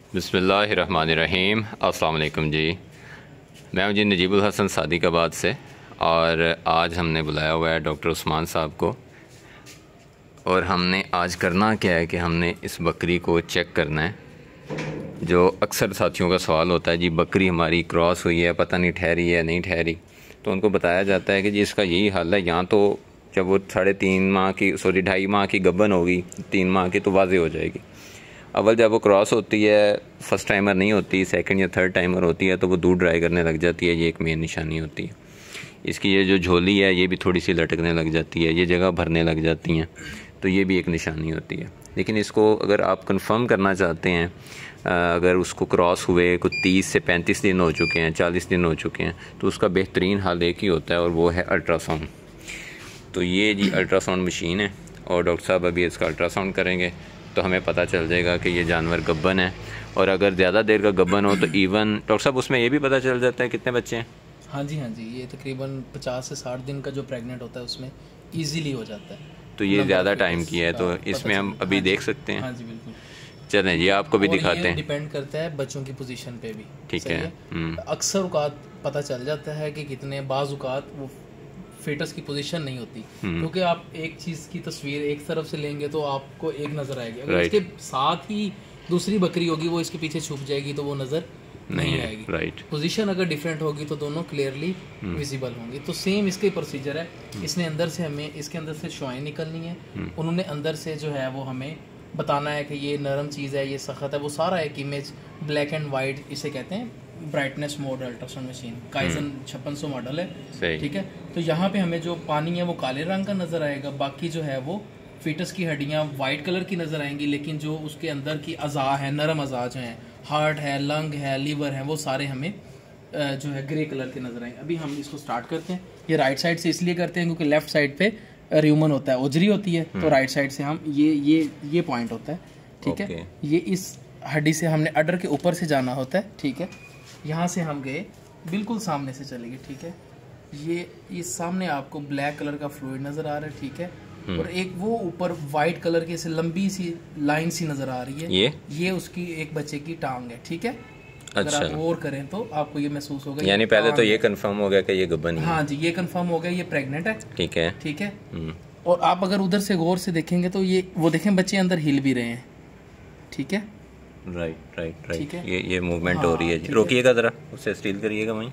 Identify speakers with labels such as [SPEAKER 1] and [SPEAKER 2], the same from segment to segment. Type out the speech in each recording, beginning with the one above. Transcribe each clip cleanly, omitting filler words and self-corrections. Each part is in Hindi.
[SPEAKER 1] बिस्मिल्लाहिर्रहमानिर्रहीम। अस्सलाम वालेकुम जी। मैं हूं जी नजीबुल हसन सादिकाबाद से और आज हमने बुलाया हुआ है डॉक्टर उस्मान साहब को। और हमने आज करना क्या है कि हमने इस बकरी को चेक करना है। जो अक्सर साथियों का सवाल होता है, जी बकरी हमारी क्रॉस हुई है, पता नहीं ठहरी है नहीं ठहरी, तो उनको बताया जाता है कि जी इसका यही हाल है। यहाँ तो जब वो 2.5 माह की गब्बन होगी, 3 माह की, तो वाज़ेह हो जाएगी। अव्वल जब वो क्रॉस होती है, फर्स्ट टाइमर नहीं होती, सेकंड या थर्ड टाइमर होती है, तो वो दूध ड्राई करने लग जाती है। ये एक मेन निशानी होती है इसकी। ये जो झोली है ये भी थोड़ी सी लटकने लग जाती है, ये जगह भरने लग जाती हैं, तो ये भी एक निशानी होती है। लेकिन इसको अगर आप कंफर्म करना चाहते हैं, अगर उसको क्रॉस हुए कुछ 30 से 35 दिन हो चुके हैं, 40 दिन हो चुके हैं, तो उसका बेहतरीन हाल एक ही होता है और वो है अल्ट्रासाउंड। तो ये जी अल्ट्रासाउंड मशीन है और डॉक्टर साहब अभी इसका अल्ट्रासाउंड करेंगे तो हमें पता चल जाएगा कि ये जानवर गब्बन है। और अगर ज़्यादा देर का गब्बन हो तो इवन डॉक्टर साहब उसमें ये भी पता चल जाता है कितने बच्चे हैं।
[SPEAKER 2] हाँ जी, ये तकरीबन 50 से 60 दिन का जो प्रेग्नेंट होता है उसमें इजीली हो जाता है।
[SPEAKER 1] तो ये ज़्यादा टाइम की है, तो इसमें हम अभी देख सकते हैं।
[SPEAKER 2] हाँ जी बिल्कुल।
[SPEAKER 1] चलें जी, आपको भी दिखाते हैं।
[SPEAKER 2] डिपेंड करता है बच्चों की पोजीशन पे भी।
[SPEAKER 1] ठीक है।
[SPEAKER 2] अक्सर औकात पता चल जाता है कि कितने बाज़ औकात वो फेटस की पोजीशन नहीं होती, क्योंकि आप एक चीज़ की तस्वीर एक तरफ से लेंगे तो आपको एक नज़र आएगी, अगर इसके साथ ही दूसरी बकरी होगी वो इसके पीछे छुप जाएगी तो वो नज़र नहीं आएगी।
[SPEAKER 1] राइट।
[SPEAKER 2] पोजीशन अगर डिफरेंट होगी तो दोनों क्लियरली विजिबल होंगी। तो सेम इसके प्रोसीजर है। इसने अंदर से हमें इसके अंदर से शुआएं निकलनी है, उन्होंने अंदर से जो है वो हमें बताना है कि ये नरम चीज़ है, ये सख्त है। वो सारा एक इमेज ब्लैक एंड वाइट, इसे कहते हैं ब्राइटनेस मोड अल्ट्रासाउंड मशीन, काइजन 5600 मॉडल है। ठीक है। तो यहाँ पे हमें जो पानी है वो काले रंग का नज़र आएगा, बाकी जो है वो फीटस की हड्डियाँ वाइट कलर की नज़र आएंगी, लेकिन जो उसके अंदर की अज़ा है, नरम अज़ा जो हैं, हार्ट है, लंग है, लीवर है, वो सारे हमें जो है ग्रे कलर के नज़र आएंगे। अभी हम इसको स्टार्ट करते हैं। ये राइट साइड से इसलिए करते हैं क्योंकि लेफ्ट साइड पे र्यूमन होता है, ओजरी होती है, तो राइट साइड से हम ये पॉइंट होता है। ठीक है। ये इस हड्डी से हमने अडर के ऊपर से जाना होता है। ठीक है। यहाँ से हम गए, बिल्कुल सामने से चले गए। ठीक है। ये सामने आपको ब्लैक कलर का फ्लूइड नज़र आ रहा है। ठीक है। और एक वो ऊपर वाइट कलर की ऐसे लंबी सी लाइन सी नज़र आ रही है, ये उसकी एक बच्चे की टांग है। ठीक है। अगर आप गौर करें तो आपको ये महसूस होगा,
[SPEAKER 1] यानी पहले तो ये कंफर्म हो गया कि ये गब्बन है।
[SPEAKER 2] हाँ जी, ये कंफर्म हो गया, ये प्रेग्नेंट है।
[SPEAKER 1] ठीक है।
[SPEAKER 2] ठीक है। और आप अगर उधर से गौर से देखेंगे तो ये वो देखें बच्चे अंदर हिल भी रहे हैं। ठीक है।
[SPEAKER 1] राइट। ये मूवमेंट हो रही है जी। रोकिएगा ज़रा, उससे स्टील करिएगा वहीं।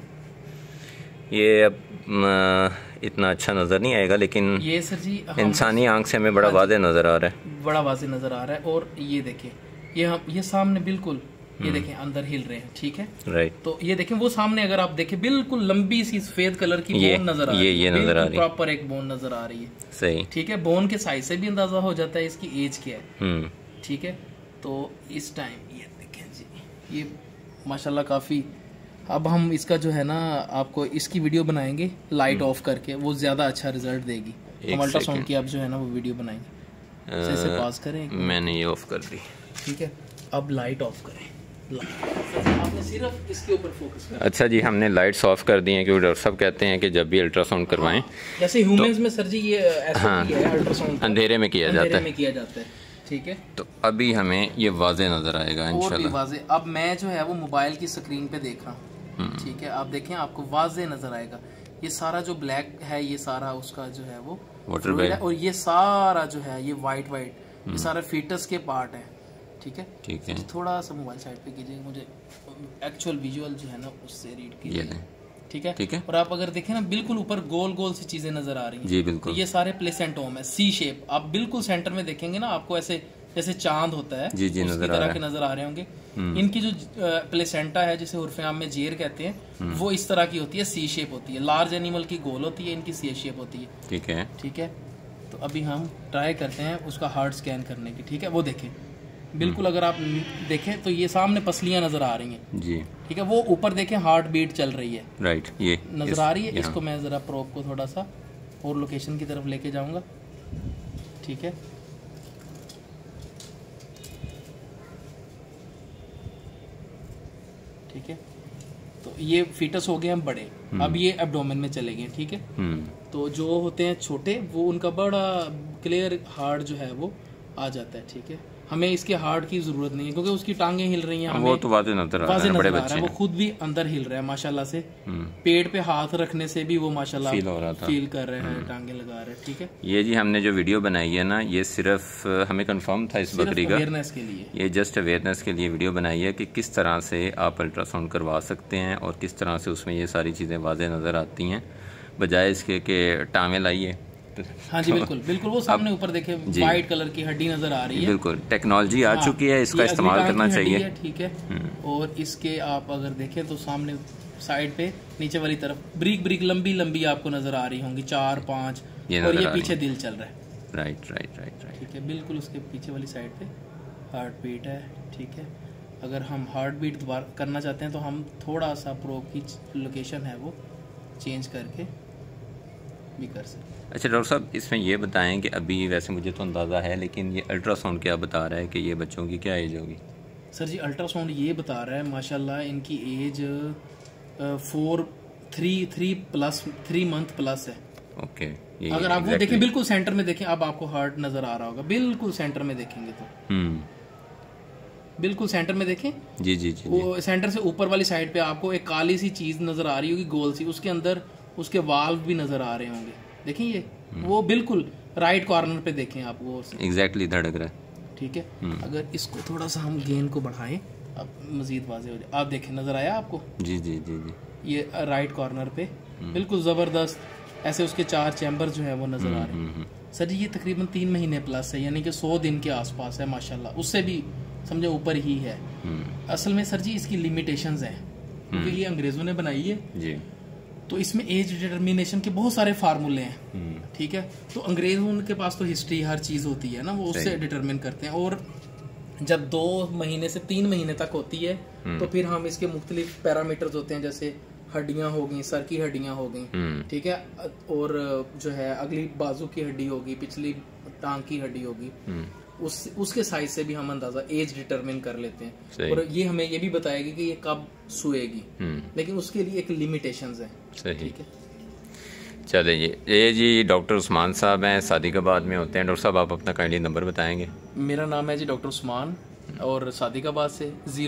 [SPEAKER 1] ये अब इतना अच्छा नज़र नहीं आएगा, लेकिन
[SPEAKER 2] ये सर जी
[SPEAKER 1] इंसानी आंख से हमें बड़ा वाज़ेह नज़र आ रहा है,
[SPEAKER 2] बड़ा वाज़ेह नज़र आ रहा है। और ये देखें, ये सामने बिल्कुल, ये देखें अंदर हिल रहे हैं। ठीक है।
[SPEAKER 1] राइट।
[SPEAKER 2] तो ये देखें वो सामने अगर आप देखें बिल्कुल लंबी सी सफेद कलर की बोन नजर आ रही है,
[SPEAKER 1] ये नजर आ रही है,
[SPEAKER 2] प्रॉपर एक बोन नजर आ रही है।
[SPEAKER 1] सही।
[SPEAKER 2] ठीक है। बोन के साइज से भी अंदाजा हो जाता है इसकी एज क्या है। ठीक है। तो इस टाइम ये देखें जी, ये माशाल्लाह काफ़ी। अब हम इसका जो है ना, आपको इसकी वीडियो बनाएंगे लाइट ऑफ करके, वो ज़्यादा अच्छा रिजल्ट देगी। हम अल्ट्रासाउंड की अब जो है ना वो वीडियो बनाएंगे। इसे पास करें,
[SPEAKER 1] मैंने ये ऑफ कर दी।
[SPEAKER 2] ठीक है। अब लाइट ऑफ करें, आपने सिर्फ इसके ऊपर फोकस करना।
[SPEAKER 1] अच्छा जी, हमने लाइट्स ऑफ कर दी हैं क्योंकि डॉक्टर साहब कहते हैं कि जब भी अल्ट्रासाउंड करवाएं,
[SPEAKER 2] जैसे ह्यूमंस में सर जी ये ऐसा है, अल्ट्रासाउंड
[SPEAKER 1] अंधेरे में किया
[SPEAKER 2] जाता है। ठीक है।
[SPEAKER 1] तो अभी हमें ये वाज़ेह नज़र आएगा इंशाल्लाह।
[SPEAKER 2] वाज़ेह। अब मैं जो है वो मोबाइल की स्क्रीन पे देख रहा हूँ। ठीक है। आप देखें, आपको वाज़ेह नज़र आएगा। ये सारा जो ब्लैक है, ये सारा उसका जो है वो
[SPEAKER 1] वाटर बेड है,
[SPEAKER 2] और ये सारा जो है ये वाइट ये सारा फीटस के पार्ट है। ठीक है।
[SPEAKER 1] ठीक है।
[SPEAKER 2] थोड़ा सा मोबाइल साइड पे कीजिए, मुझे एक्चुअल विजुअल जो है ना उससे रीड कीजिए। ठीक है। ठीक है। और आप अगर देखें ना, बिल्कुल ऊपर गोल गोल सी चीजें नजर आ रही हैं।
[SPEAKER 1] जी बिल्कुल।
[SPEAKER 2] तो ये सारे प्लेसेंटोम है, सी शेप। आप बिल्कुल सेंटर में देखेंगे ना, आपको ऐसे जैसे चांद होता है,
[SPEAKER 1] जी
[SPEAKER 2] नजर आ रहे होंगे। इनकी जो प्लेसेंटा है, जिसे उर्फ आम में जेर कहते हैं, वो इस तरह की होती है, सी शेप होती है। लार्ज एनिमल की गोल होती है, इनकी सी शेप होती है।
[SPEAKER 1] ठीक है।
[SPEAKER 2] ठीक है। तो अभी हम ट्राई करते हैं उसका हार्ट स्कैन करने की। ठीक है। वो देखें, बिल्कुल अगर आप देखें तो ये सामने पसलियां नजर आ रही हैं
[SPEAKER 1] जी। ठीक
[SPEAKER 2] है। वो ऊपर देखें, हार्ट बीट चल रही है।
[SPEAKER 1] राइट। ये
[SPEAKER 2] नजर आ रही है। इसको मैं जरा प्रोब को थोड़ा सा और लोकेशन की तरफ लेके जाऊंगा। ठीक है। ठीक है। तो ये फीटस हो गए हम बड़े, अब ये एब्डोमेन में चले गए। ठीक है। तो जो होते हैं छोटे, वो उनका बड़ा क्लियर हार्ट जो है वो आ जाता है। ठीक है। हमें इसके हार्ट की जरूरत नहीं है क्योंकि उसकी टांगें हिल रही हैं, हमें
[SPEAKER 1] वो तो वाज़ेह नजर आ रहा है, बड़े बच्चे
[SPEAKER 2] वो खुद भी अंदर हिल रहा है माशाल्लाह से। पेट पे हाथ रखने से भी वो माशाल्लाह
[SPEAKER 1] फील हो रहा था,
[SPEAKER 2] फील कर रहे हैं, टांगे लगा रहे हैं। ठीक है,
[SPEAKER 1] ये जी हमने जो वीडियो बनाई है ना, ये सिर्फ हमें कंफर्म था इस बकरी का,
[SPEAKER 2] अवेयरनेस के लिए,
[SPEAKER 1] ये जस्ट अवेयरनेस के लिए वीडियो बनाई है कि किस तरह से आप अल्ट्रासाउंड करवा सकते हैं और किस तरह से उसमें ये सारी चीज़ें वाज़ेह नज़र आती हैं, बजाय इसके कि टाँवें लाइए।
[SPEAKER 2] हाँ जी बिल्कुल बिल्कुल, वो सामने ऊपर देखे वाइट कलर की हड्डी नजर आ रही है।
[SPEAKER 1] बिल्कुल टेक्नोलॉजी आ चुकी है, इसका इस्तेमाल करना चाहिए।
[SPEAKER 2] ठीक है, और इसके आप अगर देखें तो सामने साइड पे नीचे वाली तरफ ब्रिक लंबी लंबी आपको नजर आ रही होंगी, 4-5, और ये पीछे दिल चल रहा है।
[SPEAKER 1] राइट।
[SPEAKER 2] ठीक है, बिल्कुल उसके पीछे वाली साइड पे हार्ट बीट है। ठीक है, अगर हम हार्ट बीट दोबारा करना चाहते हैं तो हम थोड़ा सा प्रोब की लोकेशन है वो चेंज करके भी कर सकते हैं।
[SPEAKER 1] अच्छा डॉक्टर साहब, इसमें ये बताएं कि अभी वैसे मुझे तो अंदाज़ा है, लेकिन ये अल्ट्रासाउंड क्या बता रहा है कि ये बच्चों की क्या एज होगी?
[SPEAKER 2] सर जी अल्ट्रासाउंड ये बता रहा है माशाल्लाह इनकी एज 3 मंथ प्लस है।
[SPEAKER 1] ओके,
[SPEAKER 2] अगर आप वो देखें बिल्कुल सेंटर में देखें, अब आपको हार्ट नज़र आ रहा होगा, बिल्कुल सेंटर में देखेंगे तो बिल्कुल सेंटर में देखें।
[SPEAKER 1] जी
[SPEAKER 2] वो सेंटर से ऊपर वाली साइड पे आपको एक काली सी चीज़ नज़र आ रही होगी, गोल सी, उसके अंदर उसके वाल्व भी नज़र आ रहे होंगे। देखें ये वो बिल्कुल राइट कॉर्नर पे देखें आप, वो
[SPEAKER 1] एग्जैक्टली धड़क रहा है।
[SPEAKER 2] ठीक है, अगर इसको थोड़ा सा हम गेन को बढ़ाएं, अब मजीद वाज़ेह हो जाए। आप देखें, नज़र आया आपको?
[SPEAKER 1] जी,
[SPEAKER 2] ये राइट कॉर्नर पे बिल्कुल ज़बरदस्त ऐसे उसके 4 चैम्बर जो है वो नज़र आ रहे हैं। सर जी ये तकरीबन 3 महीने प्लस है, यानी कि 100 दिन के आसपास है माशाल्लाह, उससे भी समझे ऊपर ही है। असल में सर जी इसकी लिमिटेशंस हैं क्योंकि ये अंग्रेज़ों ने बनाई है
[SPEAKER 1] जी, तो
[SPEAKER 2] इसमें एज डिटर्मिनेशन के बहुत सारे फार्मूले हैं। ठीक है, तो अंग्रेजों के पास तो हिस्ट्री हर चीज़ होती है ना, वो उससे डिटरमिन करते हैं, और जब 2 महीने से 3 महीने तक होती है तो फिर हम इसके मुख्तलिफ पैरामीटर्स होते हैं, जैसे हड्डियां हो गई, सर की हड्डियां हो गई, ठीक है, और जो है अगली बाजू की हड्डी होगी, पिछली टांग की हड्डी होगी, उसके साइज से भी हम अंदाजा एज डिटरमिन कर लेते हैं, और ये हमें ये भी बताएगी कि ये कब सोएगी, लेकिन उसके लिए एक लिमिटेशंस है। ठीक है,
[SPEAKER 1] चले जी, ये जी डॉक्टर उस्मान साहब हैं, सादिकाबाद में होते हैं। डॉक्टर साहब आप अपना काइंडली नंबर बताएंगे?
[SPEAKER 2] मेरा नाम है जी डॉक्टर उस्मान और सादिकाबाद से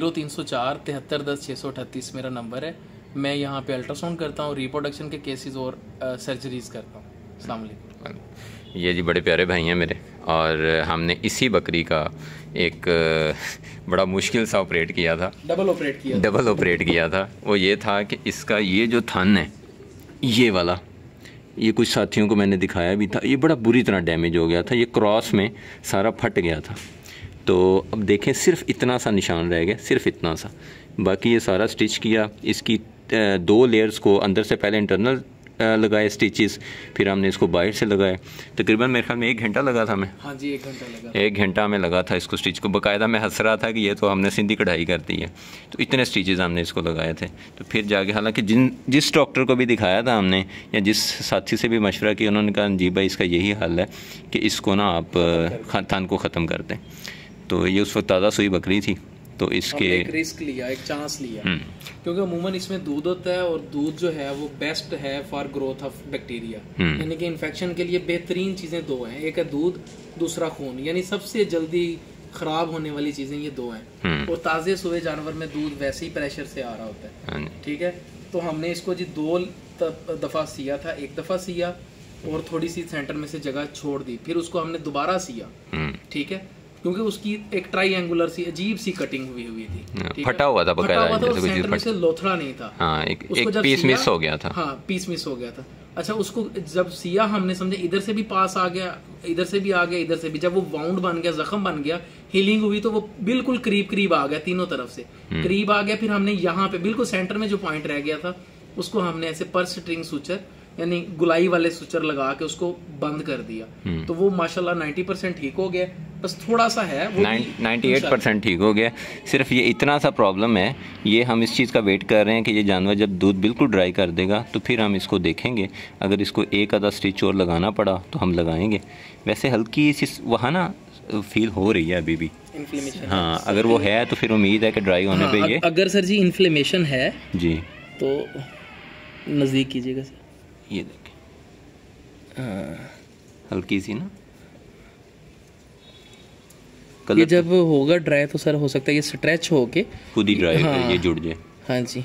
[SPEAKER 2] 0304 7310 638 मेरा नंबर है। मैं यहाँ पे अल्ट्रासाउंड करता हूँ, रिप्रोडक्शन के केसेस और सर्जरीज करता हूँ। अस्सलाम वालेकुम।
[SPEAKER 1] ये जी बड़े प्यारे भाई हैं मेरे, और हमने इसी बकरी का एक बड़ा मुश्किल सा ऑपरेट किया था, डबल ऑपरेट किया था। वो ये था कि इसका ये जो थन है, ये वाला, ये कुछ साथियों को मैंने दिखाया भी था, ये बड़ा बुरी तरह डैमेज हो गया था, ये क्रॉस में सारा फट गया था। तो अब देखें सिर्फ इतना सा निशान रह गया, सिर्फ इतना सा, बाकी ये सारा स्टिच किया। इसकी 2 लेयर्स को अंदर से पहले इंटरनल लगाए स्टिचेस, फिर हमने इसको बाहर से लगाए। तकरीबन मेरे ख्याल में 1 घंटा लगा था हमें।
[SPEAKER 2] हाँ जी, 1 घंटा लगा।
[SPEAKER 1] 1 घंटा में लगा था इसको स्टिच को। बाकायदा मैं हंस रहा था कि ये तो हमने सीधी कढ़ाई कर दी है। तो इतने स्टिचेस हमने इसको लगाए थे। तो फिर जाके हालांकि जिस डॉक्टर को भी दिखाया था हमने, या जिस साथी से भी मशवरा किया, उन्होंने कहा जी भाई इसका यही हल है कि इसको ना आप थन को ख़त्म कर दें। तो ये उस वक्त ताज़ा सुई बकरी थी, तो इसके
[SPEAKER 2] एक रिस्क लिया, एक चांस लिया, क्योंकि अमूमन इसमें दूध होता है, और दूध जो है वो बेस्ट है फॉर ग्रोथ ऑफ बैक्टीरिया, यानी कि इन्फेक्शन के लिए बेहतरीन चीज़ें 2 हैं, एक है दूध, दूसरा खून, यानी सबसे जल्दी ख़राब होने वाली चीज़ें ये 2 हैं। और ताज़े सुए जानवर में दूध वैसे ही प्रेशर से आ रहा होता है। ठीक है, तो हमने इसको जी 2 दफ़ा सिया था, 1 दफ़ा सिया और थोड़ी सी सेंटर में से जगह छोड़ दी, फिर उसको हमने दोबारा सिया। ठीक है, क्योंकि उसकी एक ट्राईएंगुलर सी अजीब सी कटिंग हुई थी,
[SPEAKER 1] फटा हुआ था बकायदा,
[SPEAKER 2] सेंटर में से लोथड़ा नहीं था।
[SPEAKER 1] हाँ, एक पीस मिस हो गया था।
[SPEAKER 2] हाँ, पीस मिस हो गया था। अच्छा, उसको जब सिया हमने, समझे इधर से भी पास आ गया, इधर से भी आ गया, इधर से भी, जब वो वाउंड बन गया, जख्म बन गया, हीलिंग हुई, तो वो बिल्कुल करीब आ गया, तीनों तरफ से करीब आ गया। फिर हमने यहाँ पे बिल्कुल सेंटर में जो पॉइंट रह गया था, उसको हमने ऐसे पर स्ट्रिंग सूचर, यानी गुलाई वाले सूचर लगा के उसको बंद कर दिया। तो वो माशाल्लाह 90% ठीक हो गया, बस थोड़ा सा है वो
[SPEAKER 1] 98% ठीक हो गया। सिर्फ ये इतना सा प्रॉब्लम है, ये हम इस चीज़ का वेट कर रहे हैं कि ये जानवर जब दूध बिल्कुल ड्राई कर देगा तो फिर हम इसको देखेंगे। अगर इसको एक आधा स्टिच और लगाना पड़ा तो हम लगाएंगे। वैसे हल्की सी वहाँ ना फील हो रही है अभी भी इन्फ्लेमेशन। हाँ, अगर वो है तो फिर उम्मीद है कि ड्राई होने पे ये,
[SPEAKER 2] अगर सर जी इन्फ्लेमेशन है
[SPEAKER 1] जी
[SPEAKER 2] तो नज़दीक कीजिएगा सर,
[SPEAKER 1] ये देखें हल्की सी ना,
[SPEAKER 2] ये जब होगा ड्राई तो सर हो सकता है ये स्ट्रेच होके
[SPEAKER 1] खुद ही ड्राई ये जुड़ जाए।
[SPEAKER 2] हाँ जी।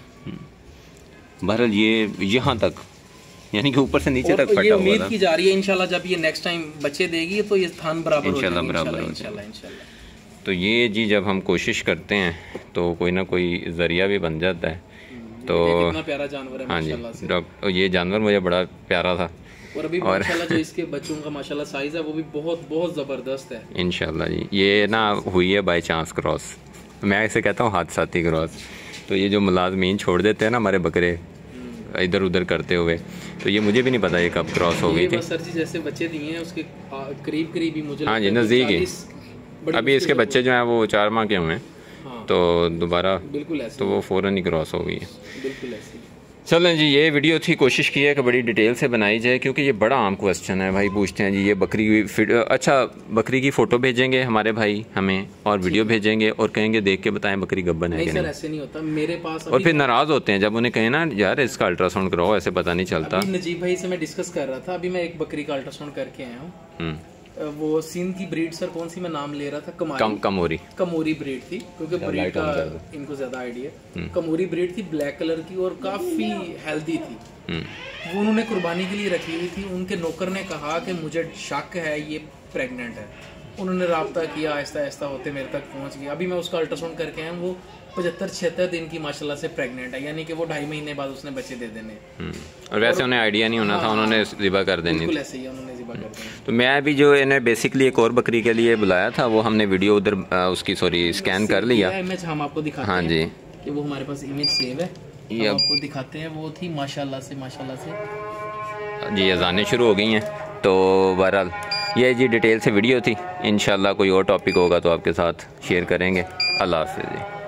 [SPEAKER 1] बहरहाल ये यहाँ तक यानी कि ऊपर से नीचे तक फटा हुआ था।
[SPEAKER 2] उम्मीद की जा रही है इंशाल्लाह जब ये नेक्स्ट टाइम बच्चे देगी तो ये थान बराबर हो
[SPEAKER 1] इंशाल्लाह बराबर हो जाएगा। तो ये जी जब हम कोशिश करते हैं तो कोई ना कोई ज़रिया भी बन जाता है। तो
[SPEAKER 2] कितना प्यारा जानवर है माशाल्लाह से।
[SPEAKER 1] डॉक्टर ये जानवर मुझे बड़ा प्यारा था
[SPEAKER 2] और अभी माशाल्लाह जो इसके बच्चों का माशाल्लाह साइज़ है वो भी बहुत बहुत ज़बरदस्त है।
[SPEAKER 1] इंशाल्लाह जी ये ना हुई है बाई चांस क्रॉस, मैं इसे कहता हूँ हादसाती क्रॉस। तो ये जो मुलाजमीन छोड़ देते हैं ना हमारे बकरे इधर उधर करते हुए, तो ये मुझे भी नहीं पता ये कब क्रॉस हो गई थी।
[SPEAKER 2] सर जी जैसे बच्चे दिए हैं उसके करीब करीब ही मुझे
[SPEAKER 1] हाँ जी नज़दीक ही। अभी इसके बच्चे जो हैं वो 4 माह के हुए हैं। हाँ। तो दोबारा बिल्कुल ऐसे तो वो फ़ौरन ही क्रॉस हो गई है।
[SPEAKER 2] बिल्कुल ऐसे।
[SPEAKER 1] चलें जी ये वीडियो थी, कोशिश की है कि बड़ी डिटेल से बनाई जाए क्योंकि ये बड़ा आम क्वेश्चन है। भाई पूछते हैं जी ये बकरी अच्छा बकरी की फ़ोटो भेजेंगे हमारे भाई हमें और वीडियो भेजेंगे और कहेंगे देख के बताएं बकरी गब्बन है कि नहीं।
[SPEAKER 2] ऐसे नहीं होता मेरे पास।
[SPEAKER 1] और फिर नाराज़ होते हैं जब उन्हें कहें ना यार इसका अल्ट्रासाउंड कराओ, ऐसे पता नहीं चलता।
[SPEAKER 2] नजीब भाई से मैं डिस्कस कर रहा था, अभी मैं एक बकरी का अल्ट्रासाउंड करके आया हूँ। वो सिंध की ब्रीड सर कौन सी मैं नाम ले रहा था, कमोरी ब्रीड थी क्योंकि ब्रीड का इनको ज्यादा आइडिया। कमोरी ब्रीड थी, ब्लैक कलर की और काफी हेल्दी थी। वो उन्होंने कुर्बानी के लिए रखी हुई थी। उनके नौकर ने कहा कि मुझे शक है ये प्रेग्नेंट है। उन्होंने राब्ता किया, आहिस्ता आहिस्ता होते मेरे तक पहुंच गया। अभी मैं उसका अल्ट्रासाउंड करके आया, वो 75-76 दिन की माशाल्लाह से प्रेग्नेंट है, यानी कि वो 2.5 महीने बाद उसने बच्चे दे देने।
[SPEAKER 1] और वैसे उन्हें आइडिया नहीं होना था, उन्होंने ज़िबा कर देनी थी।
[SPEAKER 2] ऐसे ही उन्होंने ज़िबा कर देनी।
[SPEAKER 1] तो मैं भी जो इन्हें बेसिकली एक और बकरी के लिए बुलाया था वो हमने वीडियो उधर उसकी स्कैन कर लिया।
[SPEAKER 2] इमेज हम आपको दिखाते हैं।
[SPEAKER 1] हाँ जी
[SPEAKER 2] कि वो हमारे पास इमेज सेव है, ये आपको दिखाते हैं। वो थी माशाल्लाह से जी
[SPEAKER 1] अज़ानें शुरू हो गई हैं। तो बहरहाल ये जी डिटेल से वीडियो थी। इंशाल्लाह कोई और टॉपिक होगा तो आपके साथ शेयर करेंगे। अल्लाह हाफ़िज़ जी।